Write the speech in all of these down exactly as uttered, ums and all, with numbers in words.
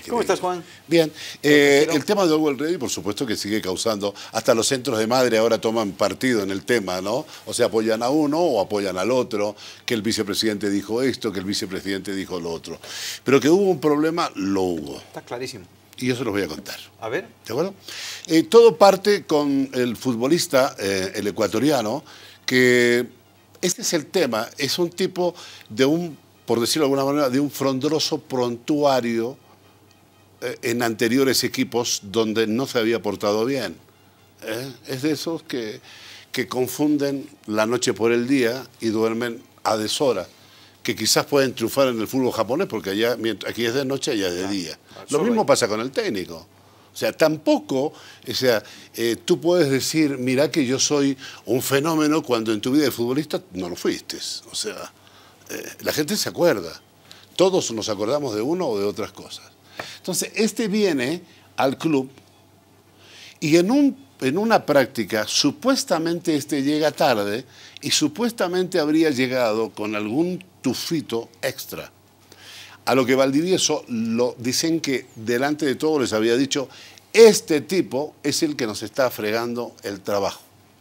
¿Cómo estás, Juan? Bien. Eh, el tema de Always Ready, por supuesto que sigue causando, hasta los centros de madre ahora toman partido en el tema, ¿no? O sea, apoyan a uno o apoyan al otro, que el vicepresidente dijo esto, que el vicepresidente dijo lo otro. Pero que hubo un problema, lo hubo. Está clarísimo. Y yo se los voy a contar. A ver. ¿De acuerdo? Eh, todo parte con el futbolista, eh, el ecuatoriano, que este es el tema, es un tipo de un, por decirlo de alguna manera, de un frondroso prontuario eh, en anteriores equipos donde no se había portado bien. ¿Eh? Es de esos que, que confunden la noche por el día y duermen a deshora, que quizás pueden triunfar en el fútbol japonés porque allá, aquí es de noche, allá es de día. Lo mismo pasa con el técnico. O sea, tampoco, o sea, eh, tú puedes decir, mira que yo soy un fenómeno cuando en tu vida de futbolista no lo fuiste. O sea, eh, la gente se acuerda. Todos nos acordamos de uno o de otras cosas. Entonces, este viene al club y en, un, en una práctica, supuestamente este llega tarde y supuestamente habría llegado con algún tufito extra. A lo que Valdivieso lo dicen que delante de todos les había dicho, este tipo es el que nos está fregando el trabajo.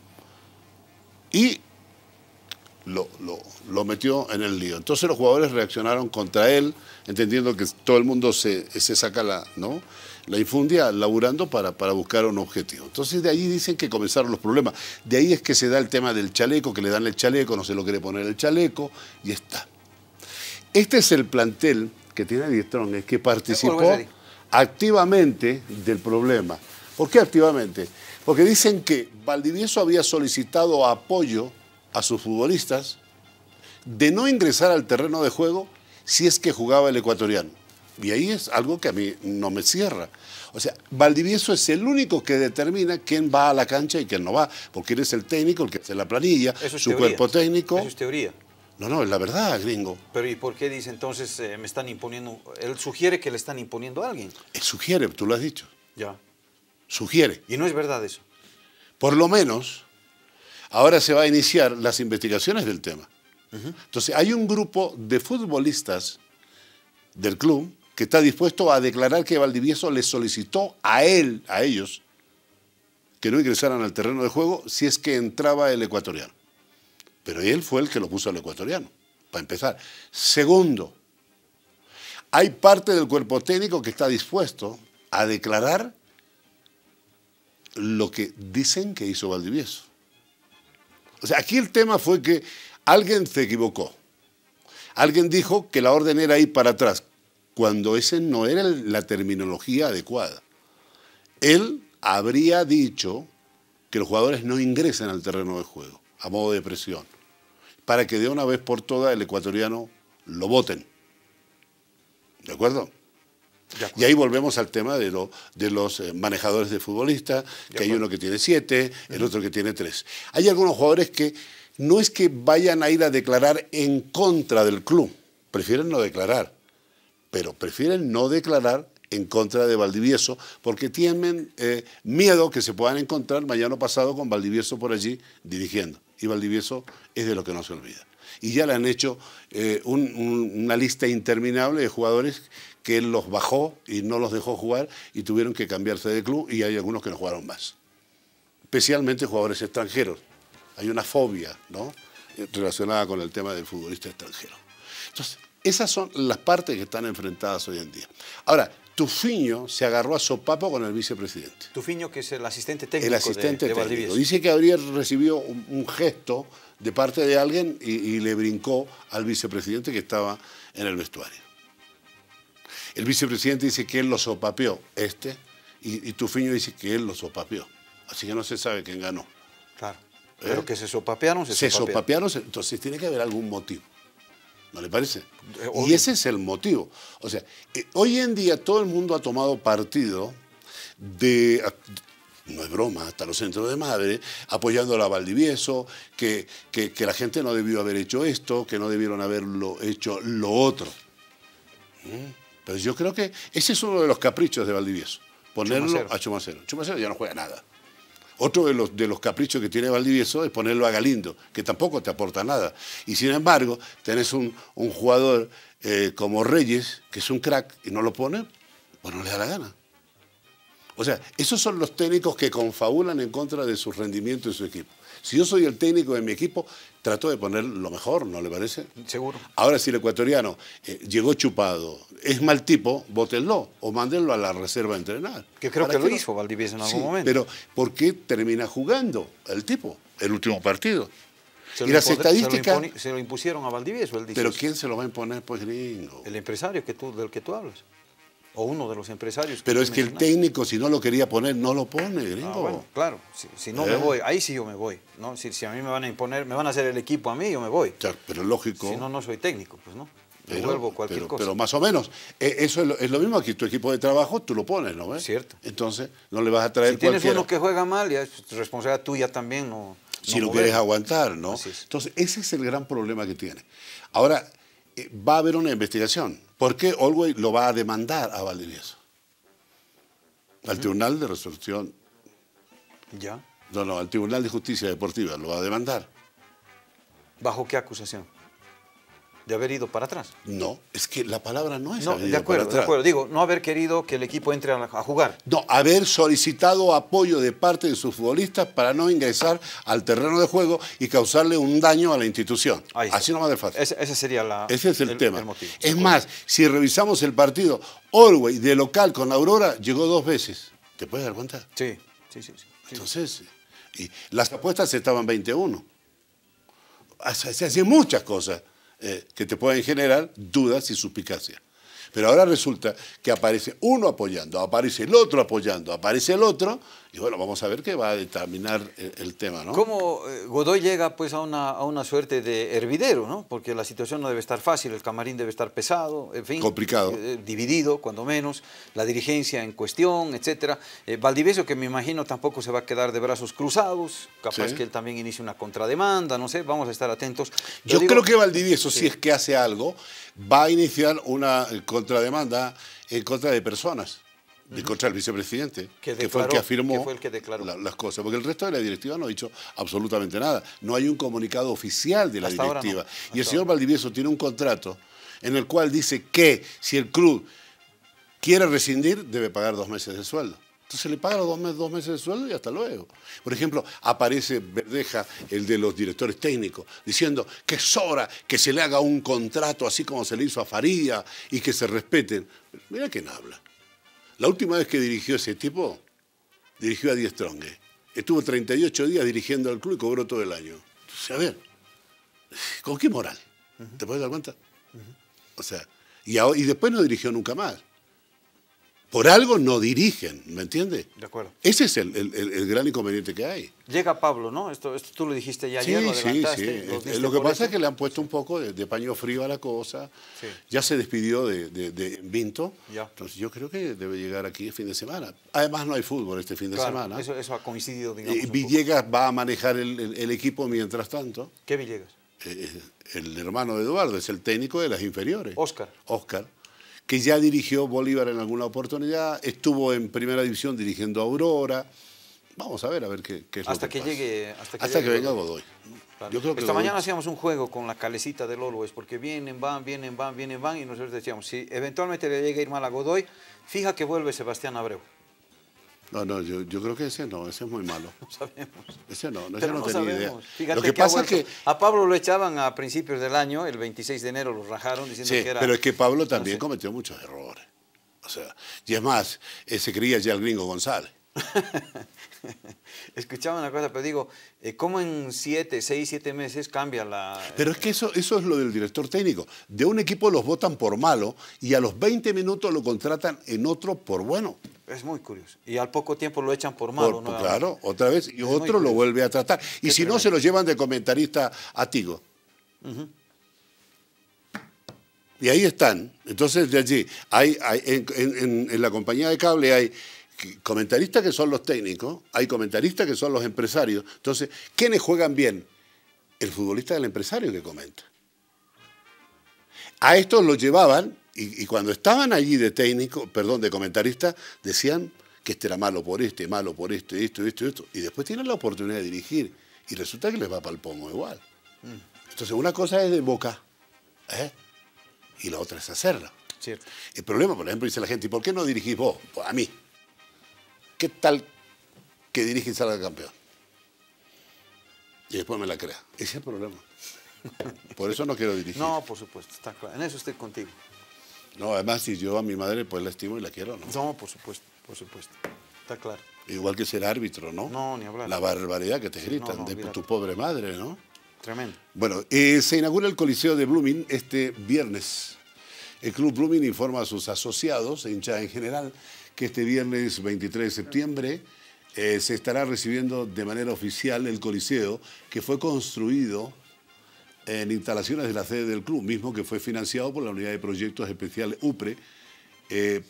Y lo, lo, lo metió en el lío. Entonces los jugadores reaccionaron contra él, entendiendo que todo el mundo se, se saca la, ¿no? la infundia laburando para, para buscar un objetivo. Entonces de allí dicen que comenzaron los problemas. De ahí es que se da el tema del chaleco, que le dan el chaleco, no se lo quiere poner el chaleco, y está. Este es el plantel que tiene Adiestrón, que participó activamente del problema. ¿Por qué activamente? Porque dicen que Valdivieso había solicitado apoyo a sus futbolistas de no ingresar al terreno de juego si es que jugaba el ecuatoriano. Y ahí es algo que a mí no me cierra. O sea, Valdivieso es el único que determina quién va a la cancha y quién no va, porque él es el técnico, el que hace la planilla, Eso es su teoría. cuerpo técnico. Eso es teoría. No, no, es la verdad, gringo. Pero ¿y por qué dice entonces eh, me están imponiendo? Él sugiere que le están imponiendo a alguien. Él sugiere, tú lo has dicho. Ya. Sugiere. Y no es verdad eso. Por lo menos, ahora se va a iniciar las investigaciones del tema. Uh-huh. Entonces, hay un grupo de futbolistas del club que está dispuesto a declarar que Valdivieso les solicitó a él, a ellos, que no ingresaran al terreno de juego si es que entraba el ecuatoriano. Pero él fue el que lo puso al ecuatoriano, para empezar. Segundo, hay parte del cuerpo técnico que está dispuesto a declarar lo que dicen que hizo Valdivieso. O sea, aquí el tema fue que alguien se equivocó. Alguien dijo que la orden era ir para atrás, cuando esa no era la terminología adecuada. Él habría dicho que los jugadores no ingresen al terreno de juego, a modo de presión, para que de una vez por todas el ecuatoriano lo voten. ¿De acuerdo? De acuerdo. Y ahí volvemos al tema de, lo, de los eh, manejadores de futbolistas, que de hay uno que tiene siete, el uh-huh. otro que tiene tres. Hay algunos jugadores que no es que vayan a ir a declarar en contra del club, prefieren no declarar, pero prefieren no declarar en contra de Valdivieso, porque tienen eh, miedo que se puedan encontrar mañana pasado con Valdivieso por allí dirigiendo. Y Valdivieso es de lo que no se olvida. Y ya le han hecho eh, un, un, una lista interminable de jugadores que él los bajó y no los dejó jugar y tuvieron que cambiarse de club, y hay algunos que no jugaron más. Especialmente jugadores extranjeros. Hay una fobia, ¿no?, relacionada con el tema del futbolista extranjero. Entonces, esas son las partes que están enfrentadas hoy en día. Ahora, Tufiño se agarró a sopapo con el vicepresidente. Tufiño, que es el asistente técnico el asistente de, de técnico. Dice que habría recibido un, un gesto de parte de alguien y, y le brincó al vicepresidente que estaba en el vestuario. El vicepresidente dice que él lo sopapeó, este, y, y Tufiño dice que él lo sopapeó. Así que no se sabe quién ganó. Claro. ¿Eh? Pero que se sopapearon, se, se sopapearon. sopapearon, entonces tiene que haber algún motivo. ¿No le parece? Eh, y ese es el motivo. O sea, eh, hoy en día todo el mundo ha tomado partido de, no es broma, hasta los centros de madre, apoyando a la Valdivieso, que, que, que la gente no debió haber hecho esto, que no debieron haberlo hecho lo otro. ¿Mm? Pero yo creo que ese es uno de los caprichos de Valdivieso, ponerlo Chumacero. a Chumacero. Chumacero ya no juega nada. Otro de los, de los caprichos que tiene Valdivieso es ponerlo a Galindo, que tampoco te aporta nada. Y sin embargo, tenés un, un jugador eh, como Reyes, que es un crack, y no lo pone, pues no les da la gana. O sea, esos son los técnicos que confabulan en contra de su rendimiento y su equipo. Si yo soy el técnico de mi equipo, trato de poner lo mejor, ¿no le parece? Seguro. Ahora, si el ecuatoriano eh, llegó chupado, es mal tipo, bótenlo o mándenlo a la reserva a entrenar. Que creo que lo no? hizo Valdivieso en algún Sí, momento. Pero ¿por qué termina jugando el tipo, el último partido? Se Y lo las impone- estadísticas... Se lo, imponi- se lo impusieron a Valdivieso, él dice ¿Pero eso. quién se lo va a imponer, pues, gringo? El empresario que tú, del que tú hablas. O uno de los empresarios. Que Pero tú es que el mencionaste. técnico, si no lo quería poner, no lo pone, gringo. Ah, bueno, claro. Si, si no ¿Eh? me voy, ahí sí yo me voy. ¿No? Si, si a mí me van a imponer, me van a hacer el equipo a mí, yo me voy. O sea, pero lógico. Si no, no soy técnico, pues no. pero, Devuelvo cualquier pero, cosa. pero más o menos. Eh, Eso es lo, es lo mismo que tu equipo de trabajo, tú lo pones, ¿no ves? Cierto. Entonces, no le vas a traer Si tienes cualquiera. uno que juega mal, ya es responsabilidad tuya también. No, Si no lo mover. quieres aguantar, ¿no? Así es. Entonces, ese es el gran problema que tiene. Ahora, eh, va a haber una investigación. ¿Por qué Olwey lo va a demandar a Valdivieso? Al Tribunal de Resolución, ¿Ya? no, no, al Tribunal de Justicia Deportiva lo va a demandar. ¿Bajo qué acusación? De haber ido para atrás. No, es que la palabra no es No, haber de ido acuerdo, para de atrás. acuerdo. Digo, no haber querido que el equipo entre a, la- a jugar. No, haber solicitado apoyo de parte de sus futbolistas para no ingresar al terreno de juego y causarle un daño a la institución. Ahí está. Así no va de fácil. Ese, ese sería la, Ese es el, tema. el motivo. Es más, si revisamos el partido, Olwey de local con Aurora llegó dos veces. ¿Te puedes dar cuenta? Sí, sí, sí. sí, sí. Entonces, y las apuestas estaban veinte a uno. Se hacen muchas cosas eh, que te pueden generar dudas y suspicacia. Pero ahora resulta que aparece uno apoyando, aparece el otro apoyando, aparece el otro, y bueno, vamos a ver qué va a determinar el, el tema, ¿no? ¿Cómo eh, Godoy llega pues a una, a una suerte de hervidero, ¿no? Porque la situación no debe estar fácil, el camarín debe estar pesado, en fin. Complicado. eh, dividido, cuando menos, la dirigencia en cuestión, etcétera. Eh, Valdivieso, que me imagino tampoco se va a quedar de brazos cruzados, capaz Sí. que él también inicie una contrademanda, no sé, vamos a estar atentos. Yo digo- creo que Valdivieso, Sí. si es que hace algo, va a iniciar una eh, contrademanda en contra de personas, de contra el vicepresidente, Que que, fue el declaró- que afirmó que fue el que declaró. la- las cosas, porque el resto de la directiva no ha dicho absolutamente nada. No hay un comunicado oficial de la Hasta ahora no. directiva. Hasta Y el señor ahora. Valdivieso tiene un contrato en el cual dice que si el club quiere rescindir, debe pagar dos meses de sueldo. Entonces le paga los dos meses, dos meses de sueldo y hasta luego. Por ejemplo, aparece Verdeja, el de los directores técnicos, diciendo que es hora que se le haga un contrato así como se le hizo a Faría y que se respeten. Mira quién habla. La última vez que dirigió ese tipo, dirigió a Die Stronge. Estuvo treinta y ocho días dirigiendo al club y cobró todo el año. Entonces, a ver, ¿con qué moral? ¿Te puedes dar cuenta? O sea, y, ahora- y después no dirigió nunca más. Por algo no dirigen, ¿me entiendes? De acuerdo. Ese es el, el- el- el gran inconveniente que hay. Llega Pablo, ¿no? Esto, esto tú lo dijiste ya Sí, ayer, lo sí, adelantaste. sí. lo Eh, diste Lo que por pasa hecho. es que le han puesto un poco de, de paño frío a la cosa. Sí. Ya se despidió de, de- de Vinto. Ya. Entonces yo creo que debe llegar aquí el fin de semana. Además no hay fútbol este fin de Claro, semana. Eso, eso ha coincidido, digamos. Eh, un poco. Villegas va a manejar el, el- el equipo mientras tanto. ¿Qué Villegas? Eh, el hermano de Eduardo es el técnico de las inferiores. Oscar. Oscar, que ya dirigió Bolívar en alguna oportunidad, estuvo en primera división dirigiendo a Aurora. Vamos a ver, a ver qué, qué es lo Hasta que, pasa. llegue. Hasta que, Hasta llegue que venga Godoy. Claro. Yo creo que Esta Godoy- mañana hacíamos un juego con la calecita del Always, porque vienen, van, vienen, van, vienen, van, y nosotros decíamos, si eventualmente le llega a ir mal a Godoy, fija que vuelve Sebastián Abreu. No, no, yo, yo creo que ese no, ese es muy malo. No sabemos. Ese no, no, ese Pero no, no tenía idea. sabemos. Fíjate Lo que, ha pasa es vuelto. que... A Pablo lo echaban a principios del año, el veintiséis de enero lo rajaron diciendo Sí, que era... pero es que Pablo también sé. cometió muchos errores. O sea, y es más, eh, se creía ya el gringo González. Escuchaba una cosa, pero digo, eh, ¿cómo en siete, seis, siete meses cambia la... Pero es que eso, eso es lo del director técnico. De un equipo los votan por malo y a los veinte minutos lo contratan en otro por bueno. Es muy curioso. Y al poco tiempo lo echan por Por- malo. por- nuevamente. claro, otra vez, y Es muy otro lo curioso. vuelve a tratar. Y Qué si no, tremendo. se lo llevan de comentarista a Tigo. Y ahí están. Entonces, de allí, hay, hay- en, en- en la compañía de cable hay comentaristas que son los técnicos, hay comentaristas que son los empresarios. Entonces, ¿quiénes juegan bien? El futbolista del empresario que comenta. A estos los llevaban, y, y cuando estaban allí de técnico, perdón, de comentarista, decían que este era malo por este, malo por este, esto, esto, esto. Y después tienen la oportunidad de dirigir. Y resulta que les va para el pomo igual. Entonces, una cosa es de boca, ¿eh? Y la otra es hacerla. Cierto. El problema, por ejemplo, dice la gente, ¿y por qué no dirigís vos? Pues a mí. ¿Qué tal que dirige y salga campeón? Y después me la crea. Ese es el problema. Por eso no quiero dirigir. No, por supuesto, está claro. En eso estoy contigo. No, además, si yo a mi madre pues la estimo y la quiero, ¿no? No, por supuesto, por supuesto. Está claro. Igual que ser árbitro, ¿no? No, ni hablar. La barbaridad que te Sí, gritan no, no, de olvídate. tu pobre madre, ¿no? Tremendo. Bueno, eh, se inaugura el Coliseo de Blooming este viernes. El Club Blooming informa a sus asociados, e hinchada en general, que este viernes veintitrés de septiembre eh, se estará recibiendo de manera oficial el Coliseo, que fue construido en instalaciones de la sede del club, mismo que fue financiado por la Unidad de Proyectos Especiales UPRE, eh,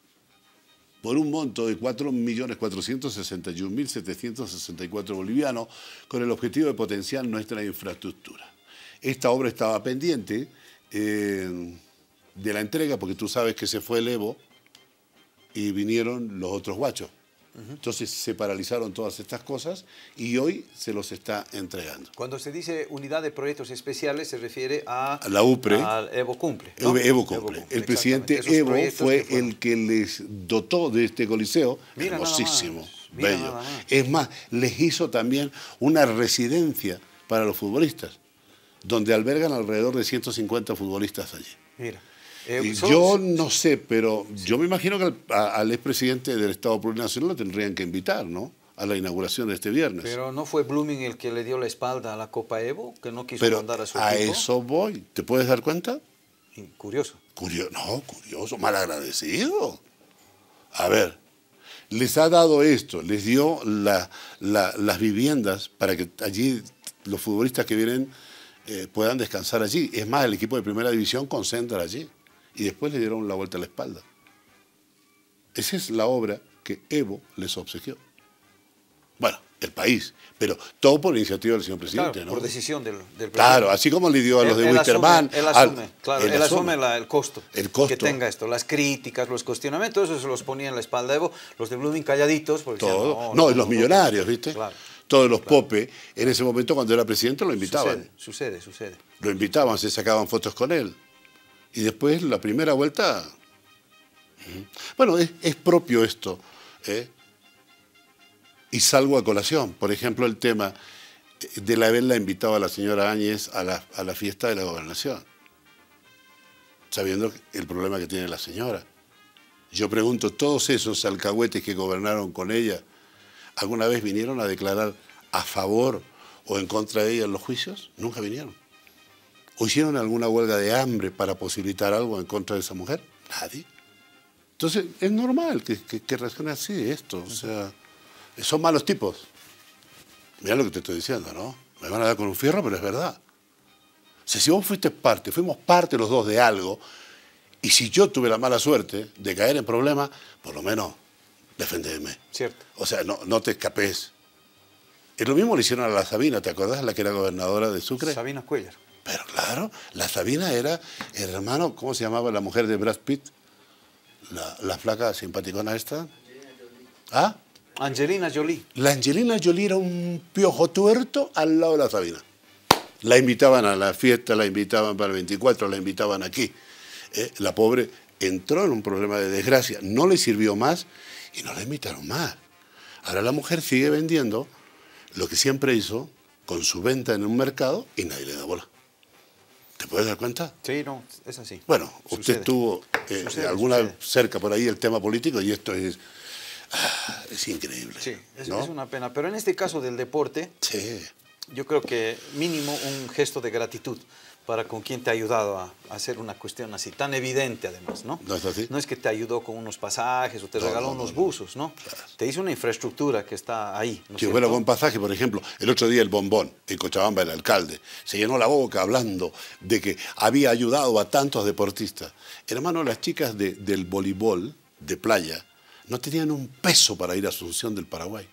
por un monto de cuatro millones cuatrocientos sesenta y un mil setecientos sesenta y cuatro bolivianos, con el objetivo de potenciar nuestra infraestructura. Esta obra estaba pendiente eh, de la entrega, porque tú sabes que se fue el Evo y vinieron los otros guachos. Entonces se paralizaron todas estas cosas y hoy se los está entregando. Cuando se dice unidad de proyectos especiales se refiere a, A la UPRE. al Evo Cumple, ¿no? Evo Cumple. Cumple, El presidente exactamente. Esos Evo proyectos fue que fueron. el que les dotó de este coliseo. Mira nada Hermosísimo, más, mira bello. nada más. Es más, les hizo también una residencia para los futbolistas, donde albergan alrededor de ciento cincuenta futbolistas allí. Mira. Eh, Y solo- yo no sé, pero yo me imagino que al, a- al expresidente del Estado Plurinacional lo tendrían que invitar, ¿no? A la inauguración de este viernes. Pero no fue Blooming el que le dio la espalda a la Copa Evo, que no quiso Pero mandar a su a equipo. eso voy. ¿Te puedes dar cuenta? Y curioso. Curioso, no, curioso, malagradecido. A ver, les ha dado esto, les dio la- la- las viviendas para que allí los futbolistas que vienen eh, puedan descansar allí. Es más, el equipo de primera división concentra allí. Y después le dieron la vuelta a la espalda. Esa es la obra que Evo les obsequió. Bueno, el país, pero todo por iniciativa del señor presidente, Claro, ¿no? por decisión del, del Claro, presidente. así como le dio a los Él- de él Wisterman. asume, él al- asume, claro, él él asume asume. la- el costo. El costo. Que tenga esto, las críticas, los cuestionamientos, eso se los ponía en la espalda de Evo. Los de Blooming calladitos. Porque decían, Todo. No, y los millonarios, ¿viste? Claro. Todos los popes, en ese momento cuando era presidente lo invitaban. Sucede, sucede, sucede. Lo invitaban, se sacaban fotos con él. Y después la primera vuelta... Ujú. Bueno, es, es propio esto. ¿eh? Y salgo a colación. Por ejemplo, el tema de la haberla invitado a la señora Áñez a la, a la fiesta de la gobernación, sabiendo el problema que tiene la señora. Yo pregunto, ¿todos esos alcahuetes que gobernaron con ella alguna vez vinieron a declarar a favor o en contra de ella en los juicios? Nunca vinieron. ¿O hicieron alguna huelga de hambre para posibilitar algo en contra de esa mujer? Nadie. Entonces, es normal que, que, que reaccione así esto. O sea, son malos tipos. Mira lo que te estoy diciendo, ¿no? Me van a dar con un fierro, pero es verdad. O sea, si vos fuiste parte, fuimos parte los dos de algo, y si yo tuve la mala suerte de caer en problemas, por lo menos defendeme. Cierto. O sea, no, no te escapes. Es lo mismo le hicieron a la Sabina, ¿te acordás? La que era gobernadora de Sucre. Sabina Cuellar. Pero claro, la Sabina era el hermano, ¿cómo se llamaba la mujer de Brad Pitt? La, la flaca simpaticona esta. ¿Ah? Angelina Jolie. La Angelina Jolie era un piojo tuerto al lado de la Sabina. La invitaban a la fiesta, la invitaban para el veinticuatro, la invitaban aquí. Eh, la pobre entró en un problema de desgracia, no le sirvió más y no la invitaron más. Ahora la mujer sigue vendiendo lo que siempre hizo con su venta en un mercado y nadie le da bola. ¿Te puedes dar cuenta? Sí, no, es así. Bueno, usted Sucede. estuvo eh, Sucede, alguna sucede. cerca por ahí el tema político y esto es, ah, es increíble. Sí, es, ¿no? es una pena. Pero en este caso del deporte, Sí. yo creo que mínimo un gesto de gratitud para con quien te ha ayudado a, a hacer una cuestión así, tan evidente además, ¿no? ¿No es así? No es que te ayudó con unos pasajes o te No, regaló no, no, unos no. buzos, ¿no? Claro. Te hizo una infraestructura que está ahí, ¿no es Si cierto? fuera buen pasaje, por ejemplo, el otro día el Bombón, en Cochabamba, el alcalde, se llenó la boca hablando de que había ayudado a tantos deportistas. Hermano, las chicas de- del voleibol de playa no tenían un peso para ir a Asunción del Paraguay.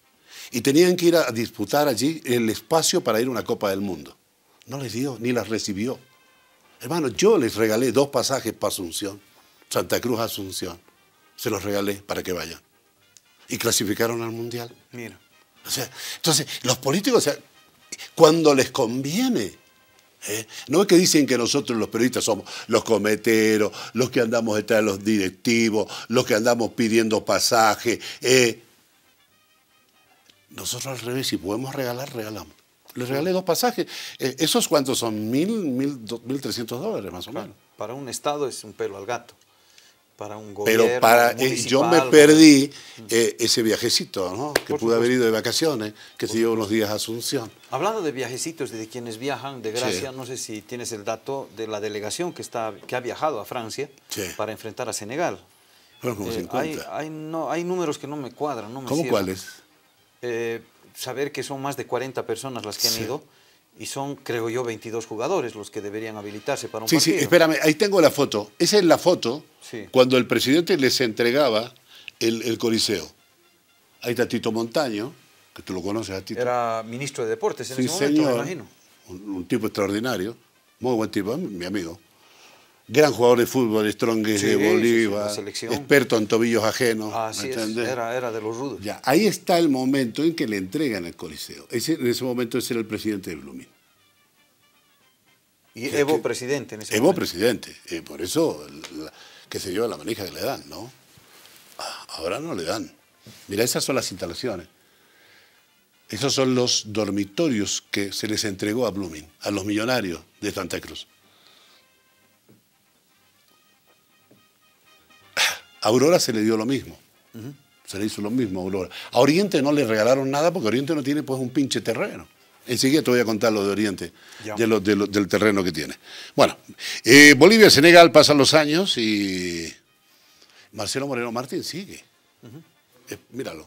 Y tenían que ir a disputar allí el espacio para ir a una Copa del Mundo. No les dio, ni las recibió. Hermano, yo les regalé dos pasajes para Asunción, Santa Cruz Asunción. Se los regalé para que vayan. Y clasificaron al Mundial. Mira, O sea, entonces, los políticos, o sea, cuando les conviene, ¿Eh? No es que dicen que nosotros los periodistas somos los cometeros, los que andamos detrás de los directivos, los que andamos pidiendo pasaje. Eh. Nosotros al revés, si podemos regalar, regalamos. Les regalé dos pasajes. Eh, ¿Esos cuántos son? Mil, mil, dos, mil trescientos dólares más o menos. Para un estado es un pelo al gato. Para un gobierno Pero para, eh, yo me perdí eh, ese viajecito, ¿no? Que pude haber ido de vacaciones, que se dio unos días a Asunción. Hablando de viajecitos, de quienes viajan, de gracia, Sí. no sé si tienes el dato de la delegación que, está, que ha viajado a Francia Sí. para enfrentar a Senegal. Fueron como Eh, cincuenta. hay, hay, no, hay números que no me cuadran, no me ¿Cómo cierran. cuáles? Eh, saber que son más de cuarenta personas las que han Sí. ido y son, creo yo, veintidós jugadores los que deberían habilitarse para un Sí, partido. sí, espérame, ahí tengo la foto. Esa es la foto Sí. cuando el presidente les entregaba el, el Coliseo. Ahí está Tito Montaño, que tú lo conoces a Tito. Era ministro de Deportes en Sí, ese momento, me señor. imagino. Un, un tipo extraordinario, muy buen tipo, mi amigo. Gran jugador de fútbol, Strongest Sí, de sí, sí, Bolívar, la selección. experto en tobillos ajenos. Así ¿me es, entendés? era, era de los rudos. Ya, ahí está el momento en que le entregan el Coliseo. Ese, en ese momento ese era el presidente de Blooming. Y que- Evo que- presidente en ese Evo momento. presidente. Eh, por eso, la, qué sé yo, la manija que le dan, ¿no? Ah, ahora no le dan. Mira, esas son las instalaciones. Esos son los dormitorios que se les entregó a Blooming, a los millonarios de Santa Cruz. A Aurora se le dio lo mismo. Uh-huh. Se le hizo lo mismo a Aurora. A Oriente no le regalaron nada porque Oriente no tiene pues un pinche terreno. Enseguida te voy a contar lo de Oriente, de lo, de lo, del terreno que tiene. Bueno, eh, Bolivia-Senegal pasan los años y Marcelo Moreno Martín sigue. Uh-huh. eh, míralo.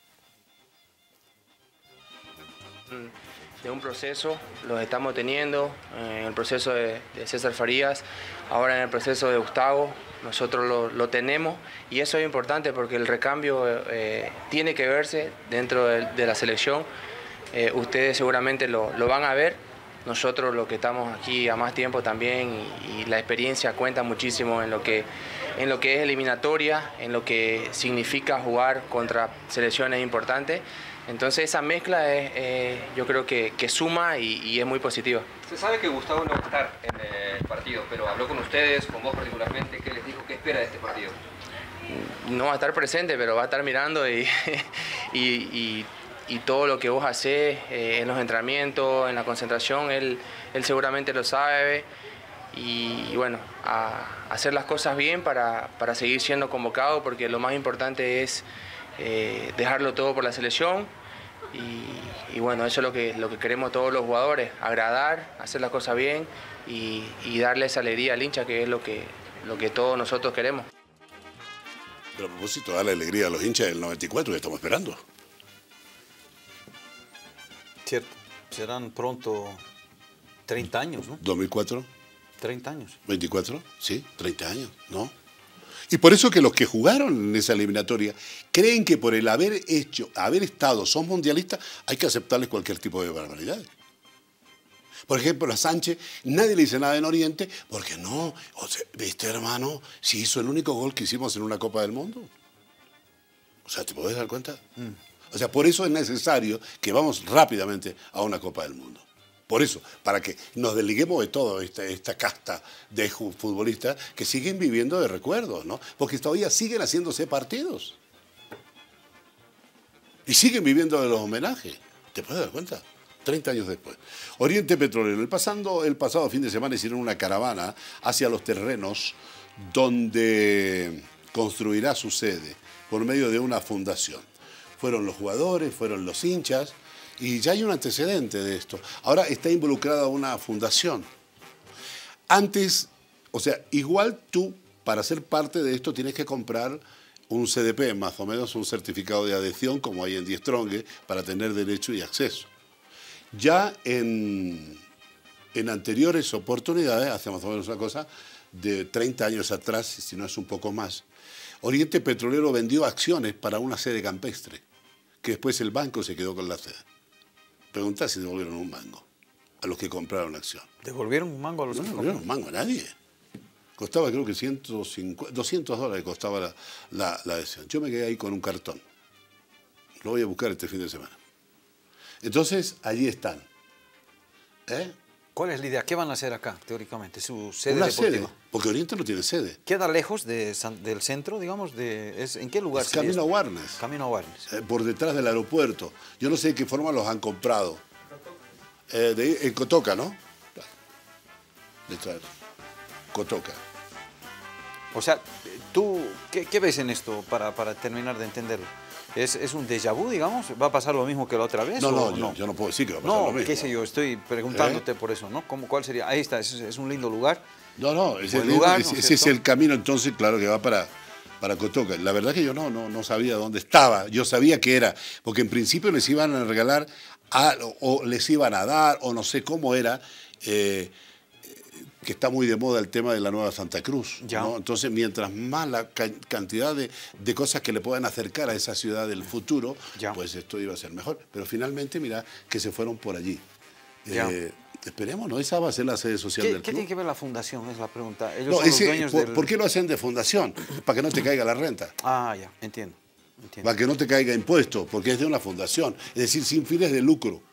De un proceso, los estamos teniendo, en el proceso de, de César Farías, ahora en el proceso de Gustavo, nosotros lo, lo tenemos y eso es importante porque el recambio eh, tiene que verse dentro de, de la selección. Eh, ustedes seguramente lo, lo van a ver, nosotros los que estamos aquí a más tiempo también y, y la experiencia cuenta muchísimo en lo que, en lo que es eliminatoria, en lo que significa jugar contra selecciones importantes. Entonces esa mezcla es, eh, yo creo que, que suma y, y es muy positiva. Se sabe que Gustavo no va a estar en el partido, pero habló con ustedes, con vos particularmente, ¿qué les dijo? ¿Qué espera de este partido? No va a estar presente, pero va a estar mirando y, y, y, y todo lo que vos hacés eh, en los entrenamientos, en la concentración, él, él seguramente lo sabe. Y, y bueno, a, a hacer las cosas bien para, para seguir siendo convocado, porque lo más importante es eh, dejarlo todo por la selección. Y, y bueno, eso es lo que, lo que queremos todos los jugadores, agradar, hacer las cosas bien y, y darle esa alegría al hincha, que es lo que, lo que todos nosotros queremos. Pero a propósito, darle alegría a los hinchas del noventa y cuatro que estamos esperando. Cierto, serán pronto treinta años, ¿no? ¿dos mil cuatro? treinta años. ¿veinticuatro? Sí, treinta años, ¿no? Y por eso que los que jugaron en esa eliminatoria creen que por el haber hecho, haber estado, son mundialistas, hay que aceptarles cualquier tipo de barbaridad. Por ejemplo, a Sánchez, nadie le dice nada en Oriente, porque no, o sea, viste hermano, si hizo el único gol que hicimos en una Copa del Mundo. O sea, ¿te podés dar cuenta? Mm. O sea, por eso es necesario que vamos rápidamente a una Copa del Mundo. Por eso, para que nos desliguemos de toda esta, esta casta de futbolistas que siguen viviendo de recuerdos, ¿no? Porque todavía siguen haciéndose partidos. Y siguen viviendo de los homenajes. ¿Te puedes dar cuenta? treinta años después. Oriente Petrolero. El, pasando, el pasado fin de semana hicieron una caravana hacia los terrenos donde construirá su sede por medio de una fundación. Fueron los jugadores, fueron los hinchas. Y ya hay un antecedente de esto. Ahora está involucrada una fundación. Antes, o sea, igual tú, para ser parte de esto, tienes que comprar un C D P, más o menos un certificado de adhesión, como hay en Die Strong, para tener derecho y acceso. Ya en, en anteriores oportunidades, hace más o menos una cosa, de treinta años atrás, si no es un poco más, Oriente Petrolero vendió acciones para una sede campestre, que después el banco se quedó con la sede. Preguntá si devolvieron un mango a los que compraron la acción. ¿Devolvieron un mango a los no, que No, devolvieron un mango a nadie. Costaba creo que ciento cincuenta, doscientos dólares costaba la, la, la adhesión. Yo me quedé ahí con un cartón. Lo voy a buscar este fin de semana. Entonces, allí están. ¿Eh? ¿Cuál es la idea? ¿Qué van a hacer acá, teóricamente? Su sede Una deportiva. sede, porque Oriente no tiene sede. ¿Queda lejos de San- del centro, digamos? De, es, ¿En qué lugar Es sería camino a esto? Warnes. Camino a Warnes. Eh, por detrás del aeropuerto. Yo no sé de qué forma los han comprado. Eh, de, en Cotoca, ¿no? Detrás. Cotoca. O sea, ¿tú qué, qué ves en esto para, para terminar de entenderlo? ¿Es, ¿Es un déjà vu, digamos? ¿Va a pasar lo mismo que la otra vez? No, o no, yo, yo no puedo decir que va a pasar lo No, mismo. qué sé yo, estoy preguntándote por eso, ¿no? ¿Cómo, ¿Cuál sería? Ahí está, es, es un lindo lugar. No, no, ese, Buen es, lugar, ese- ¿no es ese es cierto? el camino entonces, claro, que va para, para Cotoca. La verdad que yo no, no, no sabía dónde estaba, yo sabía que era, porque en principio les iban a regalar, a- o les iban a dar, o no sé cómo era, eh, que está muy de moda el tema de la nueva Santa Cruz. Ya. ¿no? Entonces, mientras más la ca- cantidad de, de cosas que le puedan acercar a esa ciudad del futuro, Ya. pues esto iba a ser mejor. Pero finalmente, mira, que se fueron por allí. Ya. Eh, esperemos, ¿no? Esa va a ser la sede social ¿Qué, del ¿Qué club. tiene que ver la fundación? Es la pregunta. Ellos No, son los ese- dueños ¿por, del... por qué lo hacen de fundación? Para que no te caiga la renta, Ah, ya, entiendo. entiendo. para que no te caiga impuesto, porque es de una fundación, es decir, sin fines de lucro.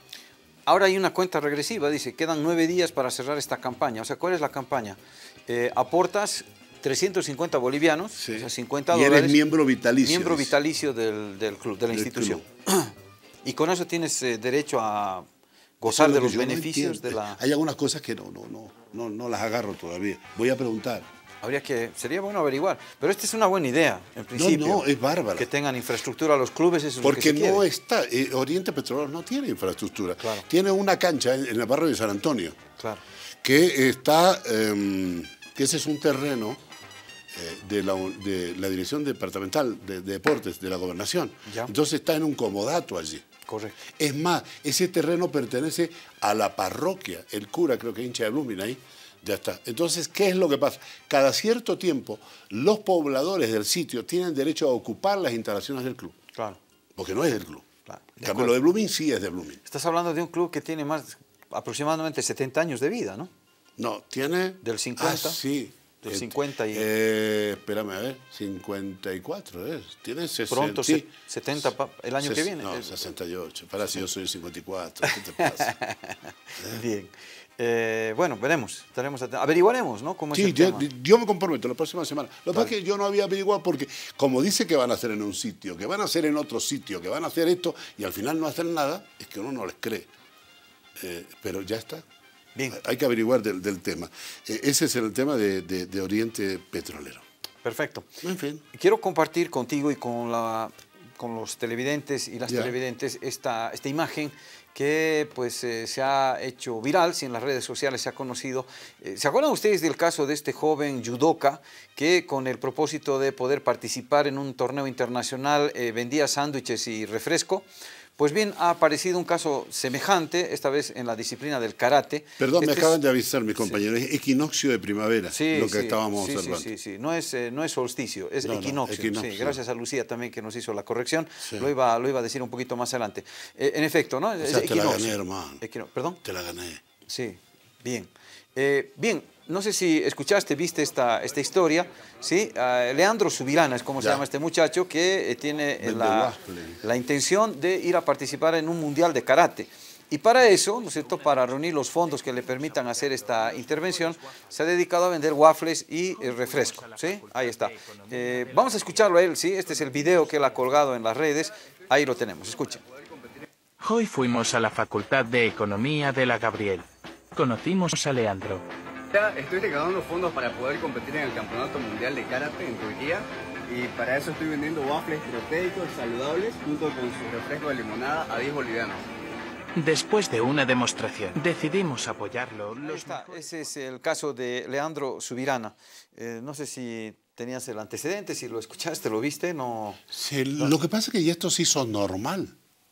Ahora hay una cuenta regresiva, dice, quedan nueve días para cerrar esta campaña. O sea, ¿cuál es la campaña? Eh, aportas trescientos cincuenta bolivianos, Sí. o sea, cincuenta Y eres dólares. miembro vitalicio, Miembro dice. vitalicio del, del club, de la Del institución. club. Y con eso tienes eh, derecho a gozar Eso es de lo los que yo no beneficios de entiendo. la... Hay algunas cosas que no, no, no, no, no las agarro todavía. Voy a preguntar. Habría que... Sería bueno averiguar. Pero esta es una buena idea, en principio. no, es bárbara. Que tengan infraestructura los clubes, eso es Porque lo que se no quiere. está, eh, Oriente Petrolero no tiene infraestructura. Claro. Tiene una cancha en, en el barrio de San Antonio, Claro. que está, eh, que ese es un terreno eh, de, la, de la Dirección Departamental de, de Deportes de la Gobernación. Ya. Entonces está en un comodato allí. Correcto. Es más, ese terreno pertenece a la parroquia, el cura creo que hincha de Blooming ahí, ya está. Entonces, ¿qué es lo que pasa? Cada cierto tiempo, los pobladores del sitio tienen derecho a ocupar las instalaciones del club, Claro. porque no es del club. Claro, de En cambio, acuerdo. lo de Blooming sí es de Blooming. Estás hablando de un club que tiene más aproximadamente setenta años de vida, ¿no? No, tiene... Del cincuenta. Ah, sí. Del Eh, cincuenta y- Eh, espérame, a ver, cincuenta y cuatro es. Tiene sesenta. Pronto, sí. se- setenta pa- el año que Ses- viene. No, Eh, sesenta y ocho. Para si yo soy cincuenta y cuatro. ¿Qué te pasa? Bien. Eh, bueno, veremos. Estaremos atentos. Averiguaremos, ¿no? ¿Cómo es Sí, el yo, tema? yo me comprometo la próxima semana. Lo que pasa Vale. es que yo no había averiguado porque, como dice que van a hacer en un sitio, que van a hacer en otro sitio, que van a hacer esto, y al final no hacen nada, es que uno no les cree. Eh, pero ya está. Bien. Hay que averiguar del, del tema. Eh, ese es el tema de, de- de Oriente Petrolero. Perfecto. En fin. Quiero compartir contigo y con, la, con los televidentes y las Ya. televidentes esta, esta imagen que pues, eh, se ha hecho viral, si en las redes sociales se ha conocido. Eh, ¿Se acuerdan ustedes del caso de este joven judoka que con el propósito de poder participar en un torneo internacional eh, vendía sándwiches y refresco? Pues bien, ha aparecido un caso semejante, esta vez en la disciplina del karate. Perdón, me Este acaban es- de avisar mis compañeros. Es equinoccio de primavera, Sí, lo que sí, estábamos sí, sí, observando. Sí, sí, No es, eh, no es solsticio, es No, no, equinoccio. equinoccio. Sí, gracias a Lucía también que nos hizo la corrección. Sí. Lo, iba, lo iba a decir un poquito más adelante. Eh, en efecto, ¿no? O Es sea, te la equinoccio. gané, hermano. Equino- ¿Perdón? Te la gané. Sí, bien. Eh, bien, no sé si escuchaste, viste esta, esta historia, ¿sí? Ah, Leandro Subirana es como se Ya. llama este muchacho que eh, tiene eh, Vende la, waffle. la intención de ir a participar en un mundial de karate. Y para eso, ¿no es cierto?, para reunir los fondos que le permitan hacer esta intervención, se ha dedicado a vender waffles y eh, refresco, ¿sí? Ahí está. Eh, vamos a escucharlo a él, ¿sí? Este es el video que él ha colgado en las redes. Ahí lo tenemos, escuchen. Hoy fuimos a la Facultad de Economía de la Gabriel. Conocimos a Leandro. Ya estoy recaudando fondos para poder competir en el Campeonato Mundial de Karate en Turquía y para eso estoy vendiendo waffles proteicos saludables junto con su refresco de limonada a diez bolivianos. Después de una demostración, decidimos apoyarlo. Ahí Los está, mejores- ese es el caso de Leandro Subirana. Eh, no sé si tenías el antecedente, si lo escuchaste, lo viste, no... Sí, lo que pasa es que ya esto se hizo normal.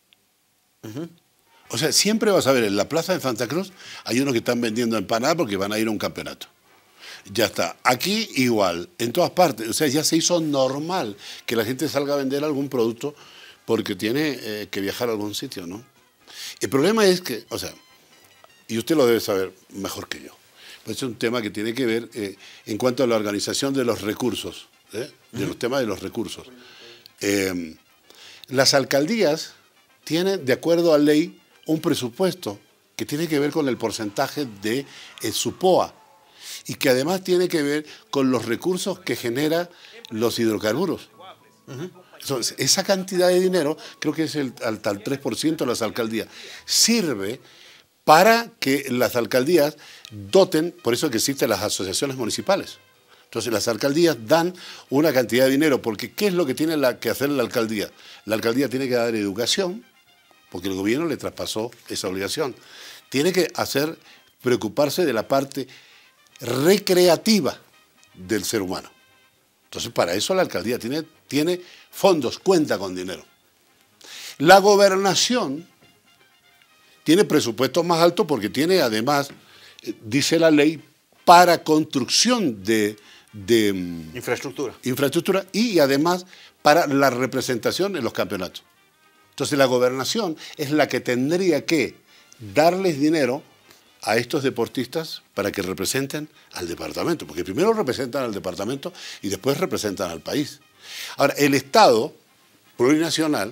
O sea, siempre vas a ver en la plaza de Santa Cruz hay unos que están vendiendo empanadas porque van a ir a un campeonato. Ya está. Aquí igual, en todas partes. O sea, ya se hizo normal que la gente salga a vender algún producto porque tiene eh, que viajar a algún sitio, ¿no? El problema es que, o sea, y usted lo debe saber mejor que yo, pues es un tema que tiene que ver eh, en cuanto a la organización de los recursos, ¿eh? de los temas de los recursos. Eh, las alcaldías tienen, de acuerdo a ley, un presupuesto que tiene que ver con el porcentaje de eh, su P O A y que además tiene que ver con los recursos que genera los hidrocarburos. Uh-huh. Entonces, esa cantidad de dinero, creo que es el, hasta el tres por ciento de las alcaldías, sirve para que las alcaldías doten, por eso que existen las asociaciones municipales. Entonces las alcaldías dan una cantidad de dinero, porque ¿qué es lo que tiene la, que hacer la alcaldía? La alcaldía tiene que dar educación, porque el gobierno le traspasó esa obligación. Tiene que hacer, preocuparse de la parte recreativa del ser humano. Entonces para eso la alcaldía tiene, tiene fondos, cuenta con dinero. La gobernación tiene presupuestos más altos porque tiene además, dice la ley, para construcción de, de infraestructura. infraestructura y además para la representación en los campeonatos. Entonces la gobernación es la que tendría que darles dinero a estos deportistas para que representen al departamento, porque primero representan al departamento y después representan al país. Ahora, el Estado plurinacional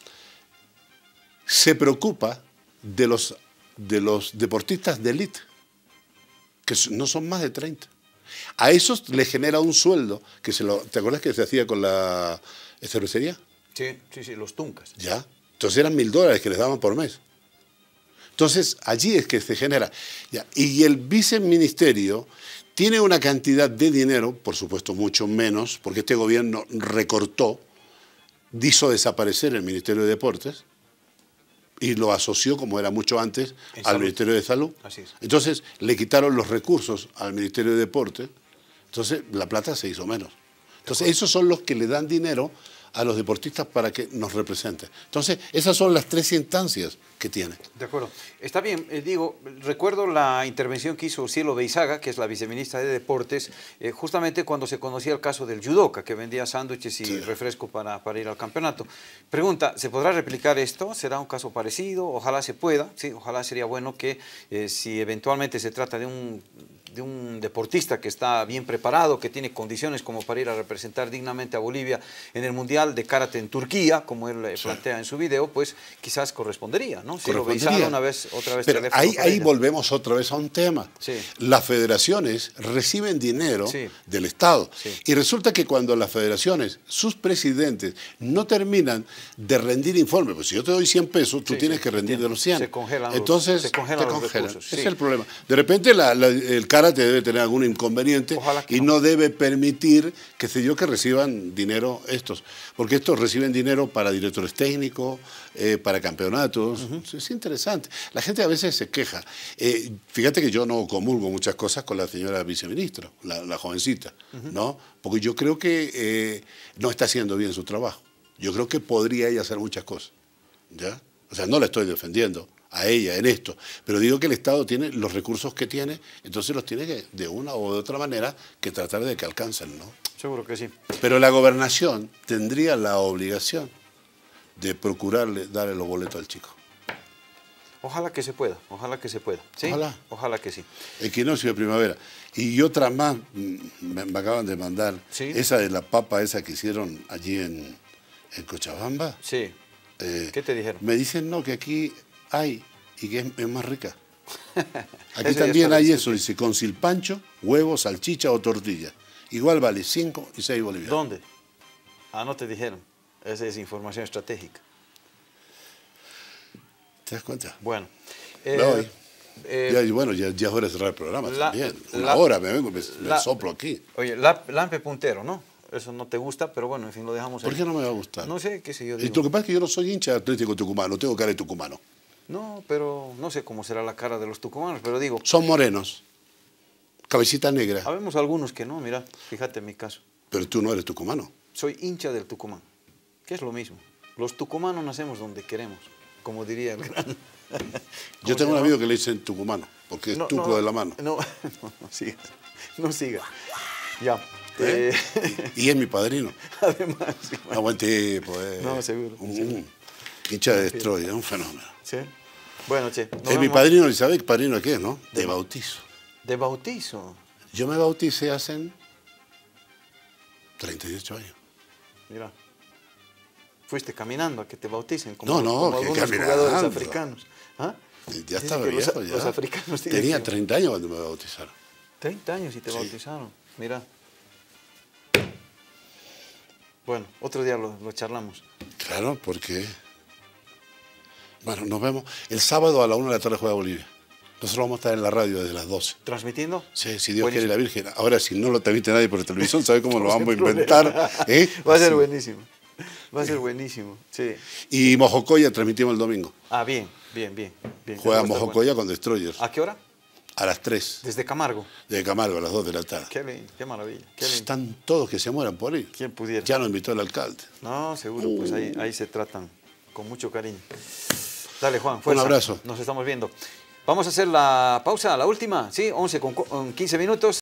se preocupa de los, de los deportistas de élite, que no son más de treinta. A esos les genera un sueldo, que se lo, ¿te acuerdas que se hacía con la cervecería? Sí, sí, sí, los tuncas. Ya, entonces eran mil dólares que les daban por mes. Entonces allí es que se genera. Ya. Y el viceministerio tiene una cantidad de dinero, por supuesto mucho menos, porque este gobierno recortó, hizo desaparecer el Ministerio de Deportes, y lo asoció, como era mucho antes, al salud. Ministerio de Salud. Así es. Entonces le quitaron los recursos al Ministerio de Deportes, entonces la plata se hizo menos. Entonces esos son los que le dan dinero a los deportistas para que nos representen. Entonces esas son las tres instancias que tiene. De acuerdo. Está bien, eh, digo, recuerdo la intervención que hizo Cielo Beizaga, que es la viceministra de Deportes, eh, justamente cuando se conocía el caso del judoka, que vendía sándwiches y sí. refresco para, para ir al campeonato. Pregunta, ¿se podrá replicar esto? ¿Será un caso parecido? Ojalá se pueda, sí, ojalá sería bueno que eh, si eventualmente se trata de un, de un deportista que está bien preparado, que tiene condiciones como para ir a representar dignamente a Bolivia en el Mundial de Karate en Turquía, como él eh, plantea sí. en su video, pues quizás correspondería, ¿no? Si lo Beizaga una vez, otra vez. Pero ahí, ahí volvemos otra vez a un tema. Sí. Las federaciones reciben dinero sí. del Estado. Sí. Y resulta que cuando las federaciones, sus presidentes, no terminan de rendir informes, pues si yo te doy cien pesos, tú sí, tienes sí, que rendir de los cien. Se congelan Entonces, los, se congelan te los congelan. recursos. Ese Sí. es el problema. De repente la, la, el karate debe tener algún inconveniente y no. no debe permitir, qué sé yo, que reciban dinero estos. Porque estos reciben dinero para directores técnicos, eh, para campeonatos. Uh-huh. Es interesante. La gente a veces se queja. Eh, fíjate que yo no comulgo muchas cosas con la señora viceministra, la, la jovencita, uh-huh. ¿no? Porque yo creo que eh, no está haciendo bien su trabajo. Yo creo que podría ella hacer muchas cosas, ¿ya? O sea, no la estoy defendiendo a ella en esto, pero digo que el Estado tiene los recursos que tiene, entonces los tiene que, de una o de otra manera, que tratar de que alcancen, ¿no? Seguro que sí. Pero la gobernación tendría la obligación de procurarle darle los boletos al chico. Ojalá que se pueda, ojalá que se pueda. ¿Sí? Ojalá. Ojalá que sí. Equinoccio de primavera. Y otra más, me, me acaban de mandar, ¿Sí? esa de la papa esa que hicieron allí en, en Cochabamba. Sí. Eh, ¿Qué te dijeron? Me dicen, no, que aquí hay y que es, es más rica. Aquí Eso también hay discutir. eso, dice, con silpancho, huevo, salchicha o tortilla. Igual vale cinco y seis bolivianos. ¿Dónde? Ah, no te dijeron. Esa es información estratégica. ¿Te das cuenta? Bueno. Eh, eh, eh, ya, y bueno, ya, ya es hora de cerrar el programa la, también. Una la, hora me vengo, me, me la, soplo aquí. Oye, la, Lampe puntero, ¿no? Eso no te gusta, pero bueno, en fin, lo dejamos ahí. ¿Por qué no me va a gustar? No sé, qué sé yo. Y Digo. lo que pasa es que yo no soy hincha de Atlético Tucumano, tengo cara de tucumano. No, pero no sé cómo será la cara de los tucumanos, pero digo... Son morenos, cabecita negra. Habemos algunos que no, mira, fíjate en mi caso. Pero tú no eres tucumano. Soy hincha del Tucumán, que es lo mismo. Los tucumanos nacemos donde queremos, como diría el gran... Yo tengo un amigo que le dicen tucumano, porque es no, tuco no, de la mano. No, no, no siga, no siga. Ya. ¿Eh? Eh. Y, y es mi padrino. Además. Sí, bueno. Buen tipo, eh. No, seguro. Un, seguro. un hincha de Destroy, es un fenómeno. Sí. Bueno, che. Es vemos. Mi padrino, ¿sabes qué padrino qué es, no? De, de bautizo. ¿De bautizo? Yo me bauticé hace treinta y ocho años. Mira. fuiste caminando a que te bauticen, como, No, no, como que algunos caminando. jugadores africanos. ¿Ah? Ya Dicen estaba que viejo, los, ya. los africanos tienen Tenía que- treinta años cuando me bautizaron. treinta años y te Sí. bautizaron, mira. Bueno, otro día lo, lo charlamos. Claro, porque... Bueno, nos vemos. El sábado a la una de la tarde juega Bolivia. Nosotros vamos a estar en la radio desde las doce. ¿Transmitiendo? Sí, si Dios Buenísimo. quiere la Virgen. Ahora, si no lo transmite nadie por televisión, ¿sabe cómo lo No, vamos a sin problema. inventar? ¿Eh? Va a ser Así. buenísimo. Va a ser buenísimo, sí. Y Mojocoya transmitimos el domingo. Ah, bien, bien, bien. bien. Juega Va a estar Mojocoya con Destroyers. bueno. ¿A qué hora? A las tres. Desde Camargo. De Camargo, a las dos de la tarde. Qué lindo, qué maravilla. Qué lindo. Están todos que se mueran por ahí. ¿Quién pudiera? Ya nos invitó el alcalde. No, seguro, pues ahí, ahí se tratan con mucho cariño. Dale, Juan, fuerza. Un abrazo. Nos estamos viendo. Vamos a hacer la pausa, la última, ¿sí? once con quince minutos.